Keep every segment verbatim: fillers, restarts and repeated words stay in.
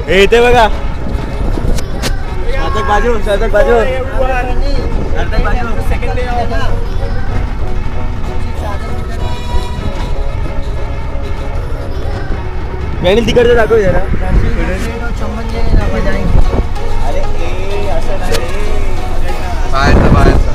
येते बघा बाजू बाजू बाजू गणित तिकडचं दाखव जरा. अरे ए असं नाही बाहेरचं बाहेरचं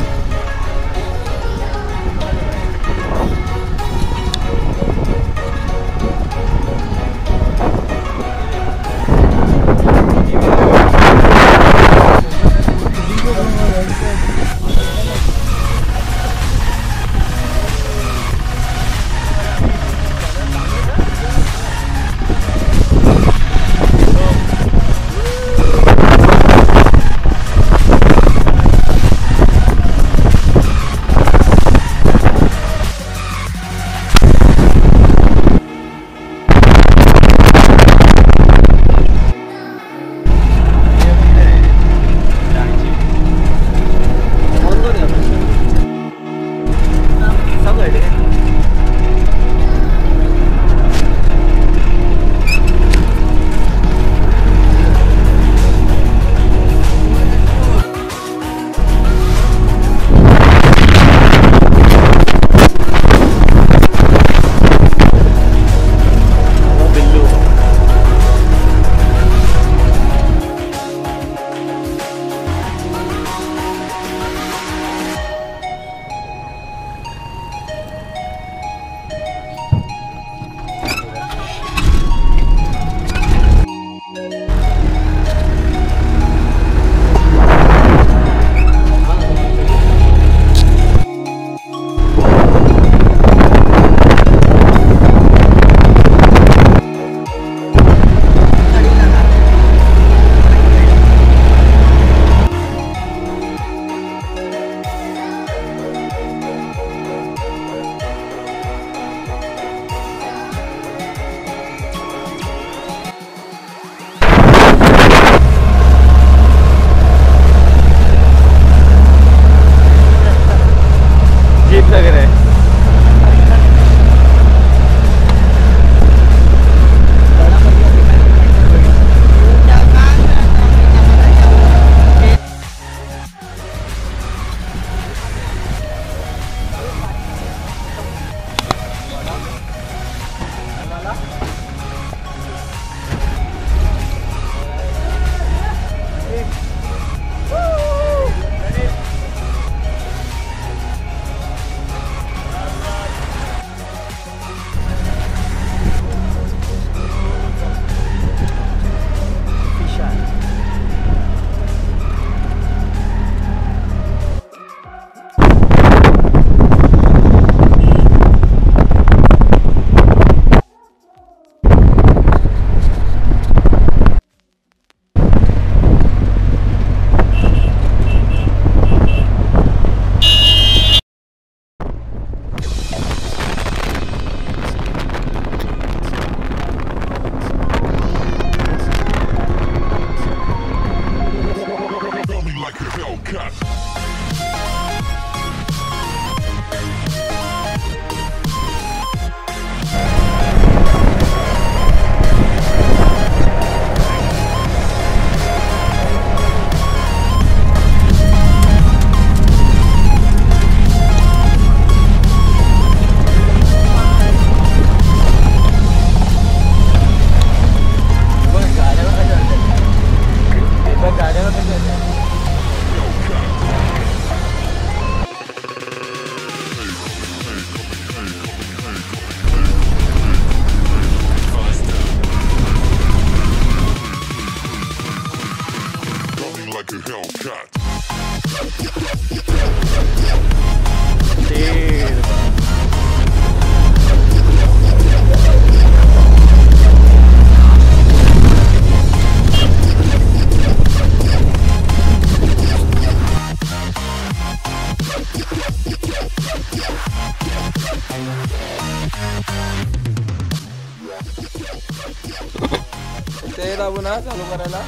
ते दाबू ना चालू करायला.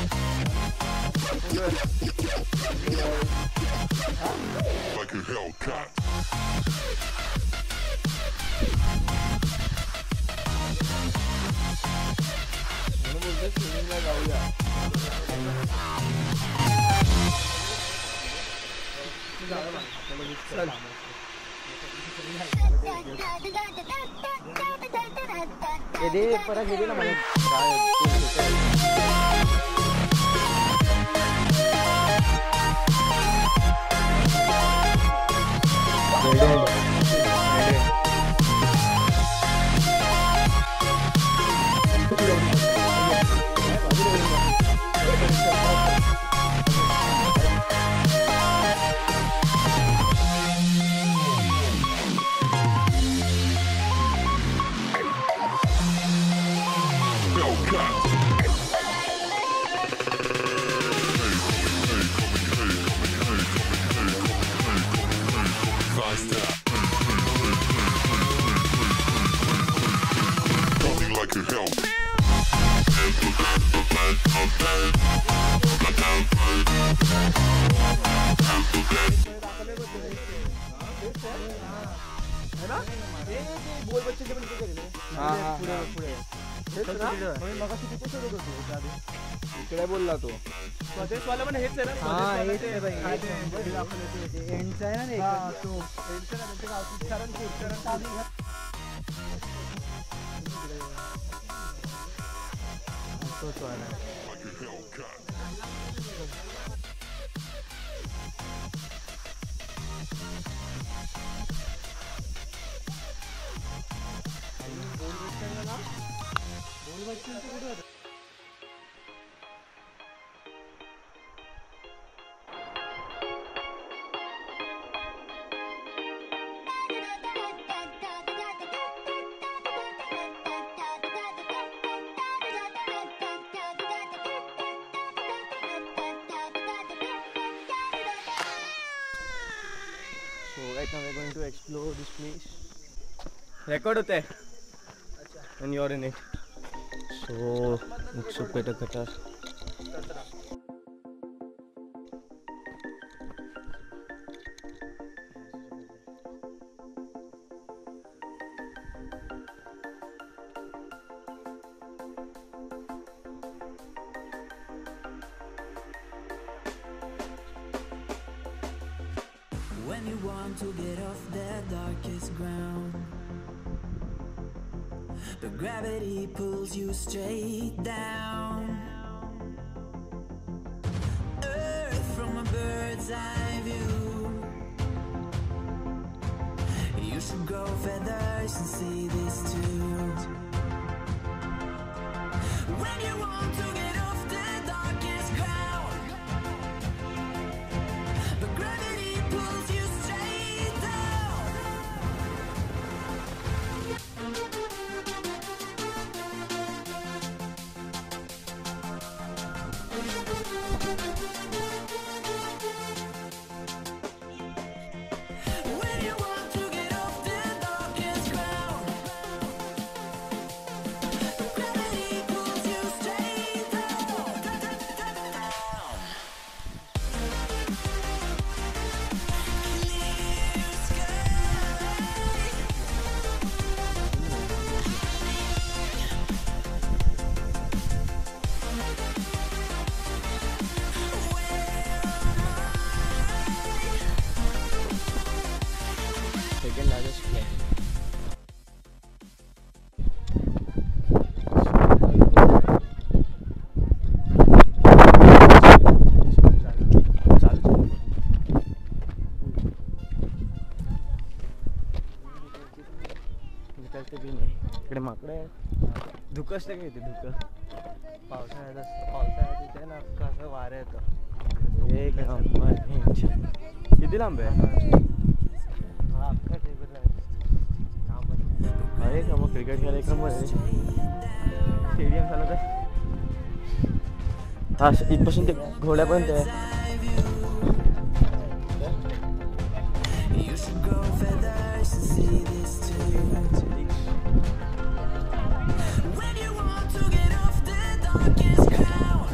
Like a Hellcat. म्हणून बोलतोय स्विमिंगला जाऊया. दे परत गेली ना मला Coming like a hell. इकडे बोलला तो वाला पण हेच आहे ना हा हेच आहे भाई एंडचा आहे ना हा तो एंडचा ना ते गावची चरण चरण चालू तोच वाला Like a Hellcat. So right now we're going to explore this place. Record होता है. And you're in it. So it's a better guitar. When you want to get off the darkest ground, but gravity pulls you straight down. Earth from a bird's eye view. You should grow feathers and see this too. When you want to get off the darkest ground, but gravity pulls you straight down. When you want to get off the darkest ground, but gravity pulls you straight down. Clear sky. Second largest player. निकालते भी नाही इकडे माकडे धुकं असतं का इथे धुकं पावसाळ्यात असतं पावसाळ्यात तिथे ना कसं वारं येतं एक नंबर किती लांब आहे हा अख्खा टेबल आहे आहे का मग क्रिकेट खेळायला एक नंबर आहे स्टेडियम झालं तर हा इथपासून ते घोड्यापर्यंत आहे You should grow feathers and see this too. When you want to get off the darkest ground,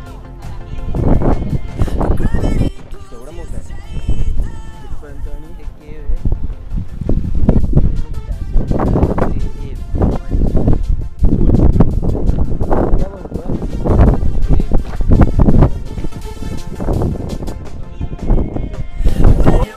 gravity एवढं मोठं आहे तिथपर्यंत आणि एक केव आहे काय बोलतोय when you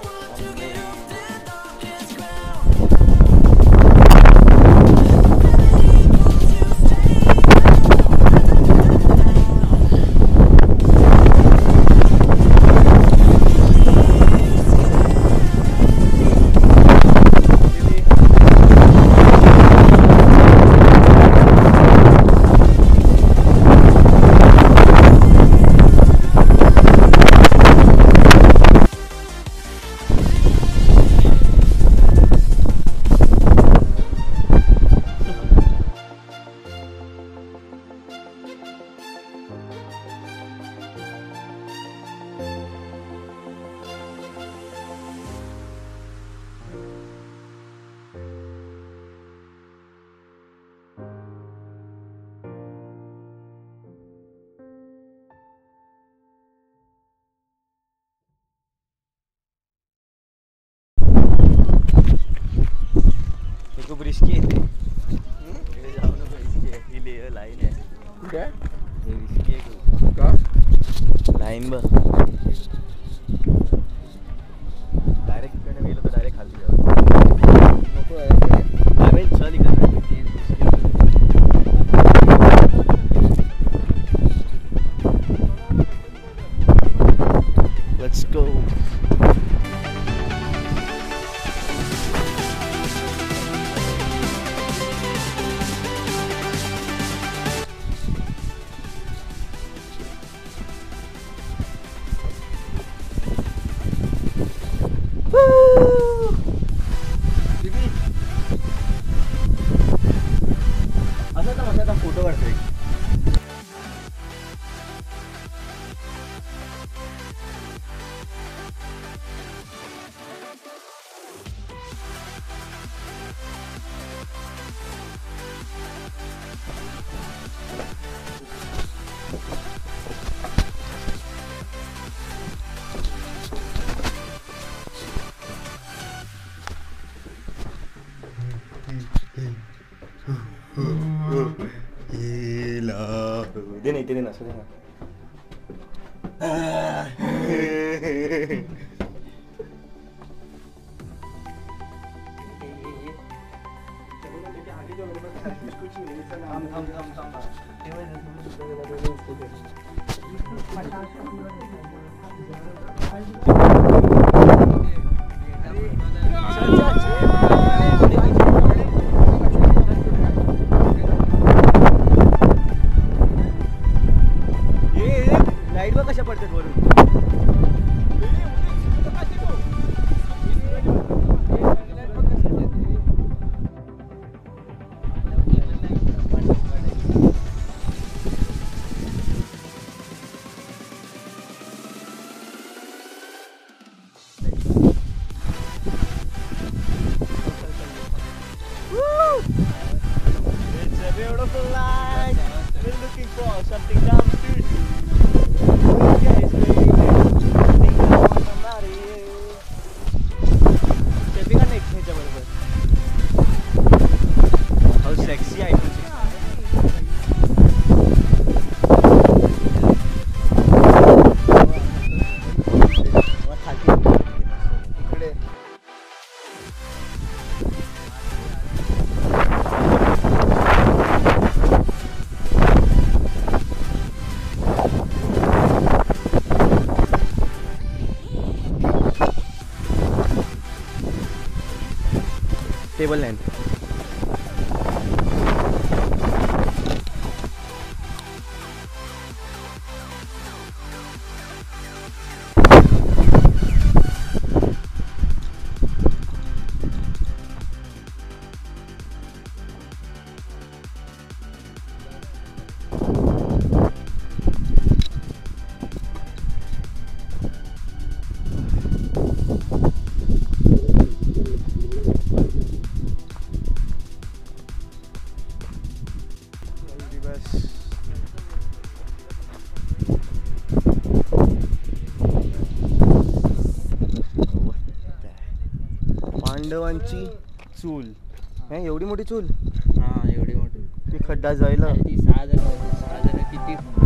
रिस्की आहे ते. इकडे जाऊ नको, रिस्की आहे. ही ले लाईन आहे. काय हे रिस्की आहे खूप. का लाईन बघ. डायरेक्ट इकडे गेलो तर डायरेक्ट खाली जाऊ. नको आहे. अरे चल इकडे. ती रिस्की आहे. Let's go. असा तर माझा फोटो काढतोय. दे नाही ते दे ना असं दे ना. लाईट बघ कशा पडतात वरून. It's a beautiful light. We're looking for something dumb to do. Yes, baby. Think I wanna marry you. Stepping on next ह्याच्या बरोबर. How sexy I feel. इकडे टेबल लैंड. पांडवांची चूल. हे एवढी मोठी चूल. हा एवढी मोठी ती खड्डा जायला ती सहा जण सहा जण किती